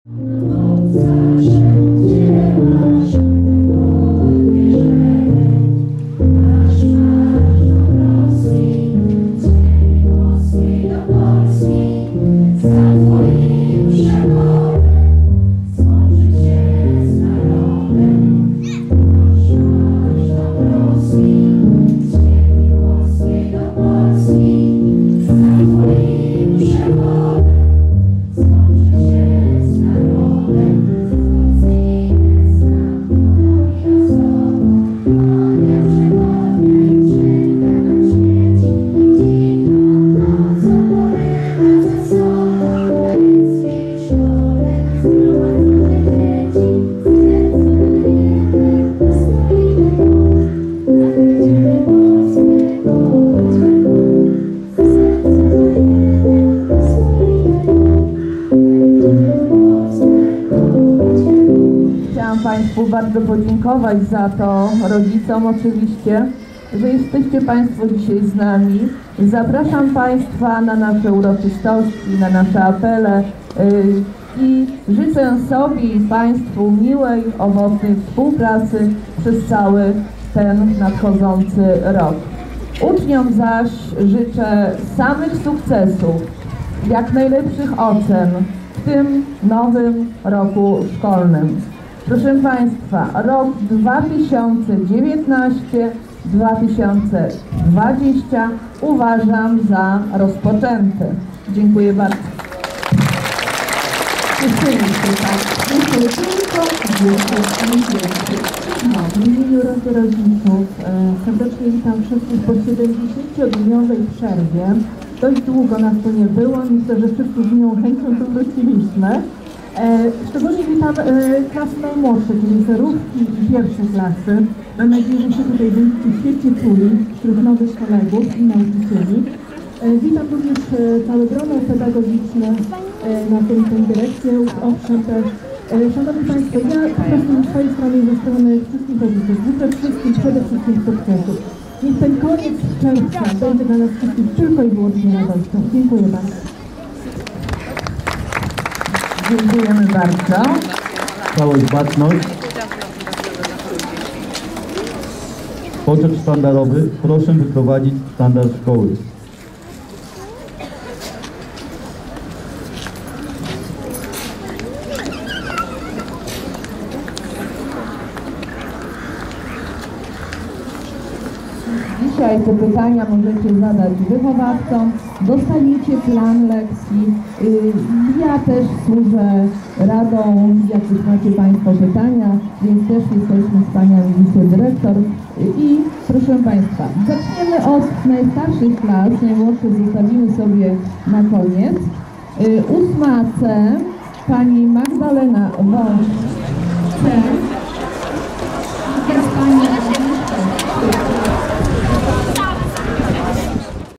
Państwu bardzo podziękować za to, rodzicom oczywiście, że jesteście Państwo dzisiaj z nami. Zapraszam Państwa na nasze uroczystości, na nasze apele i życzę sobie i Państwu miłej, owocnej współpracy przez cały ten nadchodzący rok. Uczniom zaś życzę samych sukcesów, jak najlepszych ocen w tym nowym roku szkolnym. Proszę Państwa, rok 2019-2020 uważam za rozpoczęty. Dziękuję bardzo. Dziękuję tylko w imieniu Rady Rodziców serdecznie witam wszystkich po 79. przerwie. Dość długo nas tu nie było, myślę, że wszyscy z nią chęcią tu wróciliśmy. Szczególnie witam klasy najmłodsze, czyli zerówki i pierwsze klasy. Mam nadzieję, że się tutaj będziecie świetnie czuli wśród nowych kolegów i nauczycieli. Witam również całe grono pedagogiczne, na tym tę dyrekcję, owszem też. Szanowni Państwo, ja po prostu na swojej stronie ze strony wszystkich rodziców życzę wszystkim przede wszystkim sukcesów. Niech ten koniec czerwca będzie dla nas wszystkich tylko i wyłącznie radością. Dziękuję bardzo. Dziękujemy bardzo. Całość baczność. Poczet sztandarowy. Proszę wyprowadzić sztandar szkoły. Dzisiaj te pytania możecie zadać wychowawcom, dostaniecie plan lekcji. Ja też służę radą, jakieś macie Państwo pytania, więc też jesteśmy z Panią wicedyrektor. I proszę Państwa, zaczniemy od najstarszych klas, najmłodsze zostawimy sobie na koniec. 8C, Pani Magdalena Wąż.